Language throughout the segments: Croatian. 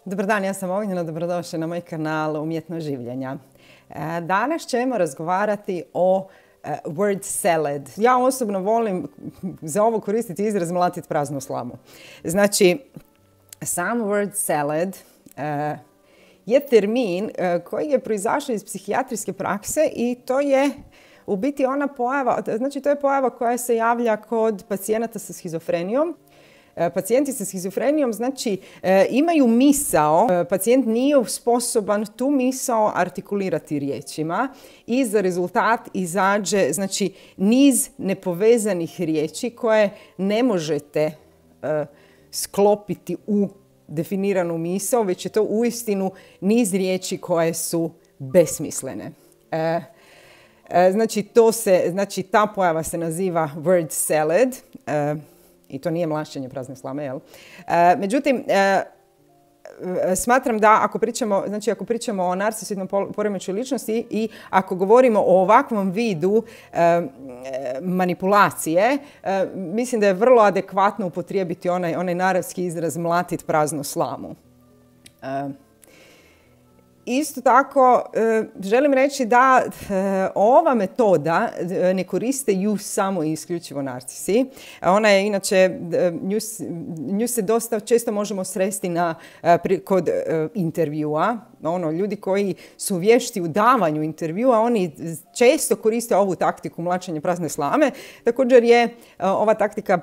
Dobar dan, ja sam Ognjena, dobrodošli na moj kanal Umjetno življenja. Danas ćemo razgovarati o word salad. Ja osobno volim za ovo koristiti izraz mlatiti praznu slamu. Znači, sam word salad je termin koji je proizašao iz psihijatrijske prakse i to je u biti ona pojava, znači to je pojava koja se javlja kod pacijenata sa schizofrenijom. Pacijenti sa schizofrenijom znači imaju misao, pacijent nije sposoban tu misao artikulirati riječima i za rezultat izađe znači niz nepovezanih riječi koje ne možete sklopiti u definiranu misao, već je to uistinu niz riječi koje su besmislene. Znači ta pojava se naziva word salad. I to nije mlaćenje prazne slame, jel? Međutim, smatram da ako pričamo o narcisoidnom poremećaju ličnosti i ako govorimo o ovakvom vidu manipulacije, mislim da je vrlo adekvatno upotrijebiti onaj naravski izraz mlatit praznu slamu. Isto tako, želim reći da ova metoda ne koriste ju samo i isključivo narcisi. Ona je inače, nju se dosta često možemo sresti kod intervjua. Ljudi koji su vješti u davanju intervjua, oni često koriste ovu taktiku mlaćenja prazne slame. Također je ova taktika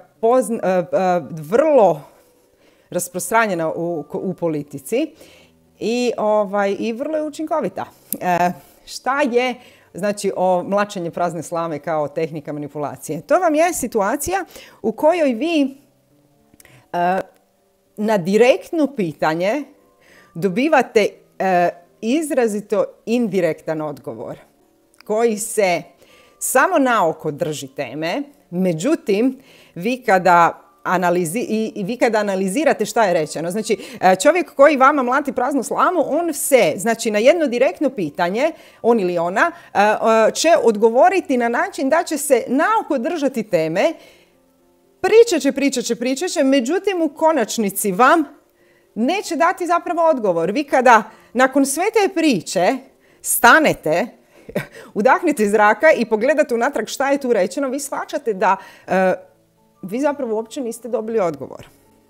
vrlo rasprostranjena u politici. I vrlo je učinkovita. Šta je znači o mlaćenju prazne slame kao tehnika manipulacije? To vam je situacija u kojoj vi na direktno pitanje dobivate izrazito indirektan odgovor koji se samo naoko drži teme, međutim vi kada analizirate šta je rečeno. Znači, čovjek koji vama mlati praznu slamu, on se, znači na jedno direktno pitanje, on ili ona, će odgovoriti na način da će se naoko držati teme, pričat će, međutim u konačnici vam neće dati zapravo odgovor. Vi kada nakon sve te priče stanete, udahnete zraka i pogledate unatrag šta je tu rečeno, vi shvaćate da vi zapravo uopće niste dobili odgovor.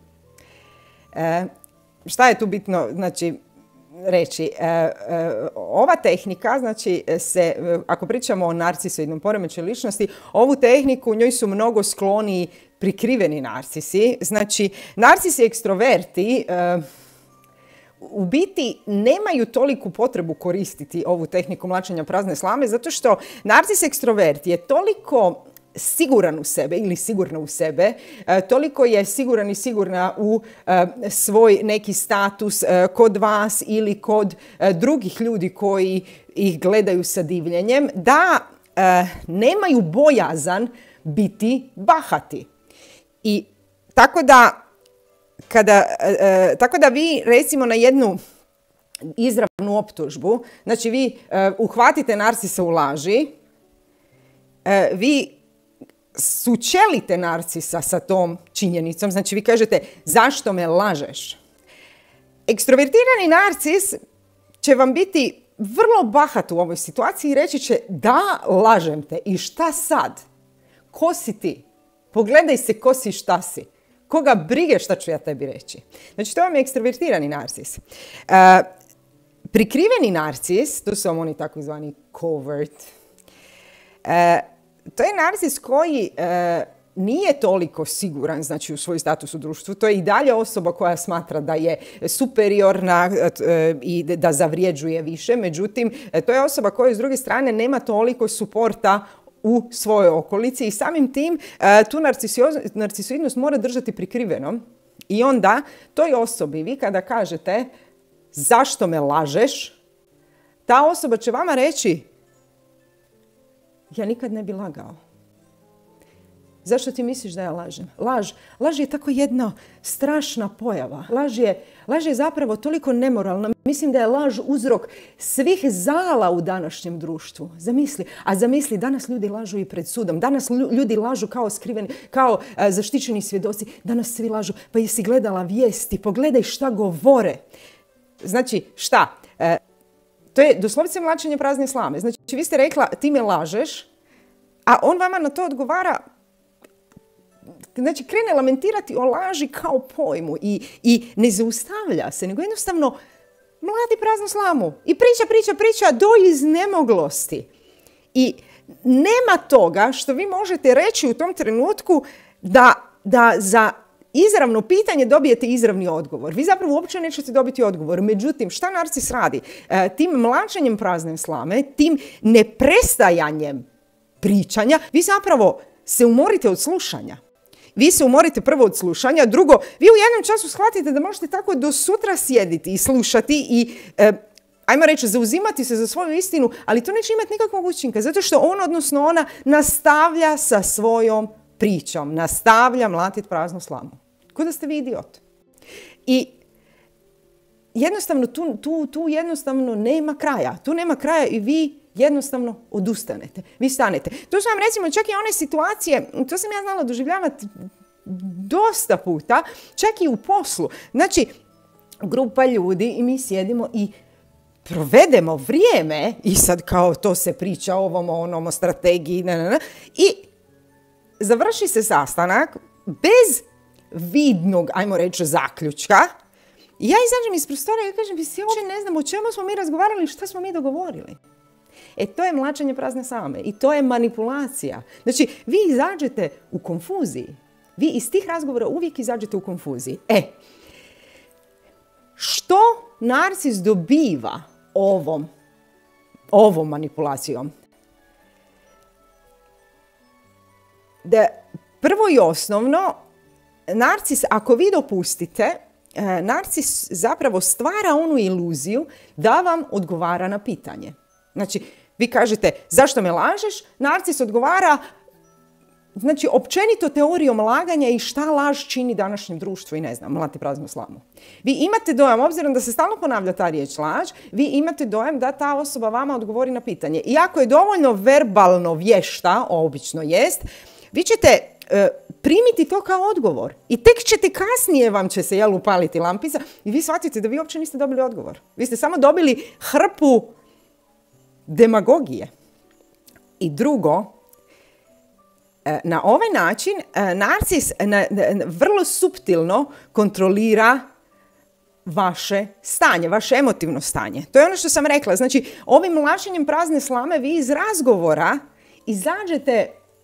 Šta je tu bitno reći? Ova tehnika, znači ako pričamo o narcisoidnom poremećaju ličnosti, ovu tehniku u njoj su mnogo skloniji prikriveni narcisi. Znači, narcisi ekstroverti u biti nemaju toliku potrebu koristiti ovu tehniku mlaćenja prazne slame, zato što narcis ekstrovert je toliko siguran u sebe ili sigurna u sebe, toliko je siguran i sigurna u svoj neki status kod vas ili kod drugih ljudi koji ih gledaju sa divljenjem, da nemaju bojazan biti bahati. I tako da vi recimo na jednu izravnu optužbu, znači vi uhvatite narcisa u laži, vi sučelite narcisa sa tom činjenicom, znači vi kažete zašto me lažeš. Ekstrovertirani narcis će vam biti vrlo bahat u ovoj situaciji i reći će da, lažem te i šta sad? Ko si ti? Pogledaj se ko si i šta si. Koga brige šta ću ja tebi reći. Znači to vam je ekstrovertirani narcis. Prikriveni narcis, to su vam oni takozvani covert, to je narcis koji nije toliko siguran znači, u svoj status u društvu. To je i dalje osoba koja smatra da je superiorna i da zavrijeđuje više. Međutim, to je osoba koja s druge strane nema toliko suporta u svojoj okolici i samim tim tu narcisoidnost mora držati prikrivenom. I onda toj osobi vi kada kažete zašto me lažeš, ta osoba će vama reći ja nikad ne bi lagao. Zašto ti misliš da ja lažem? Laž je tako jedna strašna pojava. Laž je zapravo toliko nemoralna. Mislim da je laž uzrok svih zala u današnjem društvu. Zamisli, danas ljudi lažu i pred sudom. Danas ljudi lažu kao zaštićeni svjedoci. Danas svi lažu. Pa jesi gledala vijesti? Pogledaj šta govore. Znači, šta? To je doslovce mlačenje prazne slame. Znači, vi ste rekla, ti me lažeš, a on vama na to odgovara, znači, krene lamentirati o laži kao pojmu i ne zaustavlja se, nego jednostavno mlati praznu slamu i priča do iznemoglosti. I nema toga što vi možete reći u tom trenutku da za izravno pitanje dobijete izravni odgovor. Vi zapravo uopće nećete dobiti odgovor. Međutim, šta narcis radi? Tim mlačenjem prazne slame, tim neprestajanjem pričanja, vi zapravo se umorite od slušanja. Vi se umorite prvo od slušanja, drugo, vi u jednom času shvatite da možete tako do sutra sjediti i slušati i ajmo reći, zauzimati se za svoju istinu, ali to neće imati nikakvog učinka, zato što on, odnosno ona, nastavlja sa svojom pričom, nastavlja mlatiti praznu slamu. Kao da ste vi idiot. I jednostavno, tu jednostavno nema kraja. Tu nema kraja i vi jednostavno odustanete. Vi stanete. To su vam recimo čak i one situacije, to sam ja znala doživljavati dosta puta, čak i u poslu. Znači, grupa ljudi i mi sjedimo i provedemo vrijeme i sad kao to se priča o ovom, onom, o strategiji, i završi se sastanak bez vidnog, ajmo reći, zaključka. I ja izađem iz prostora i kažem, ja uopće ne znam o čemu smo mi razgovarali, šta smo mi dogovorili. To je mlačenje prazne slame i to je manipulacija. Znači, vi izađete u konfuziji. Vi iz tih razgovora uvijek izađete u konfuziji. Što narcis dobiva ovom manipulacijom? Da prvo i osnovno, narcis, ako vi dopustite, narcis zapravo stvara onu iluziju da vam odgovara na pitanje. Znači, vi kažete, zašto me lažeš? Narcis odgovara, znači, općenito teorijom laganja i šta laž čini današnjem društvu i ne znam, mlati praznu slamu. Vi imate dojam, obzirom da se stalno ponavlja ta riječ laž, vi imate dojam da ta osoba vama odgovori na pitanje. I ako je dovoljno verbalno vješta, obično jest, vi ćete primiti to kao odgovor. I tek ćete kasnije vam će se upaliti lampica i vi shvatite da vi uopće niste dobili odgovor. Vi ste samo dobili hrpu demagogije. I drugo, na ovaj način narcis vrlo suptilno kontrolira vaše stanje, vaše emotivno stanje. To je ono što sam rekla. Znači, ovim mlačenjem prazne slame vi iz razgovora izađete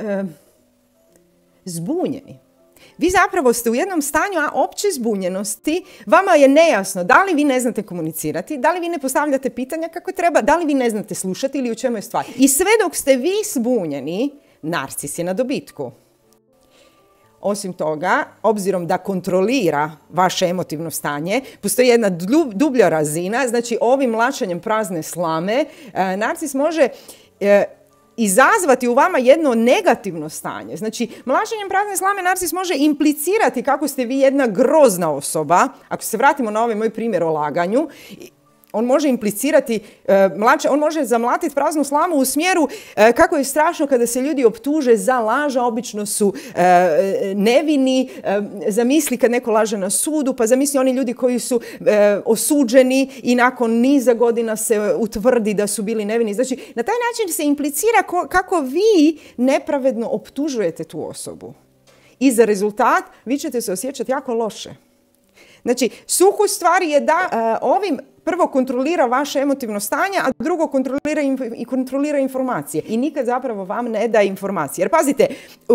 zbunjeni. Vi zapravo ste u jednom stanju opće zbunjenosti, vama je nejasno da li vi ne znate komunicirati, da li vi ne postavljate pitanja kako treba, da li vi ne znate slušati ili u čemu je stvar. I sve dok ste vi zbunjeni, narcis je na dobitku. Osim toga, obzirom da kontrolira vaše emotivno stanje, postoji jedna dublja razina, znači ovim mlačenjem prazne slame, narcis može izazvati u vama jedno negativno stanje. Znači, mlačenjem prazne slame narcis može implicirati kako ste vi jedna grozna osoba. Ako se vratimo na ovaj moj primjer o laganju, on može implicirati, on može zamlatiti praznu slamu u smjeru kako je strašno kada se ljudi optuže za laž, obično su nevini, zamisli kad neko laže na sudu, pa zamisli oni ljudi koji su osuđeni i nakon niza godina se utvrdi da su bili nevini. Znači, na taj način se implicira kako vi nepravedno optužujete tu osobu. I za rezultat vi ćete se osjećati jako loše. Znači, sukus stvari je da ovim prvo kontrolira vaše emotivno stanje, a drugo kontrolira informacije. I nikad zapravo vam ne daje informacije. Jer pazite,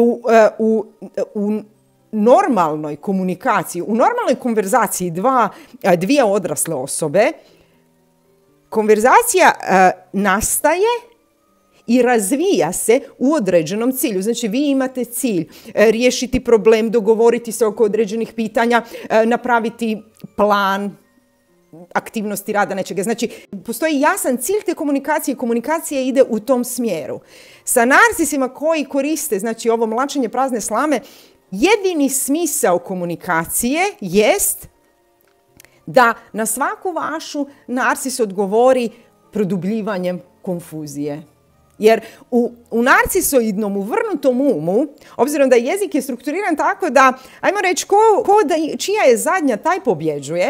u normalnoj komunikaciji, u normalnoj konverzaciji dvije odrasle osobe, konverzacija nastaje i razvija se u određenom cilju. Znači, vi imate cilj riješiti problem, dogovoriti se oko određenih pitanja, napraviti plan aktivnosti rada nečega. Znači, postoji jasan cilj te komunikacije i komunikacija ide u tom smjeru. Sa narcisima koji koriste, znači, ovo mlačenje prazne slame, jedini smisao komunikacije jest da na svaku vašu narcis odgovori produbljivanjem konfuzije. Jer u narcisoidnom, u vrnutom umu, obzirom da jezik je strukturiran tako da, ajmo reći, čija je zadnja, taj pobjeđuje,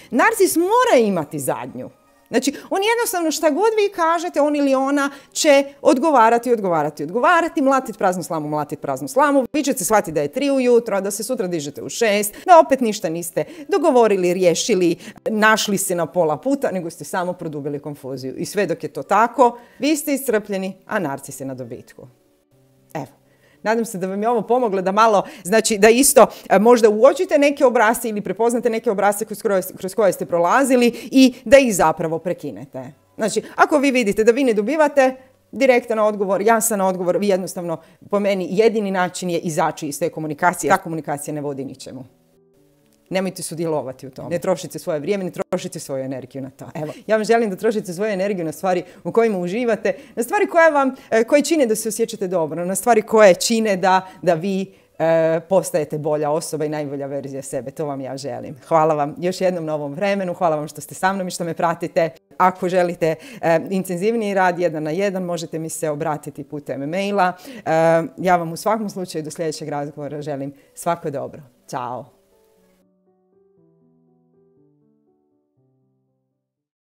Narcis mora imati zadnju. Znači, on jednostavno šta god vi kažete, on ili ona će odgovarati, mlatiti praznu slamu, vi ćete shvatiti da je 3 ujutro, da se sutra dižete u 6, da opet ništa niste dogovorili, riješili, našli se na pola puta, nego ste samo produbili konfuziju. I sve dok je to tako, vi ste iscrpljeni, a narcis je na dobitku. Evo. Nadam se da vam je ovo pomoglo da malo, znači da isto možda uočite neke obrasce ili prepoznate neke obrasce kroz koje ste prolazili i da ih zapravo prekinete. Znači, ako vi vidite da vi ne dobivate direktan odgovor, jasan odgovor, vi jednostavno, po meni, jedini način je izaći iz te komunikacije. Ta komunikacija ne vodi ničemu. Nemojte sudjelovati u tome. Ne trošite svoje vrijeme, ne trošite svoju energiju na to. Evo, ja vam želim da trošite svoju energiju na stvari u kojima uživate, na stvari koje čine da se osjećate dobro, na stvari koje čine da vi postajete bolja osoba i najbolja verzija sebe. To vam ja želim. Hvala vam još jednom na ovom vremenu, hvala vam što ste sa mnom i što me pratite. Ako želite intenzivniji rad 1 na 1, možete mi se obratiti putem maila. Ja vam u svakom slučaju do sljedećeg razgovora želim svako dobro. Ćao!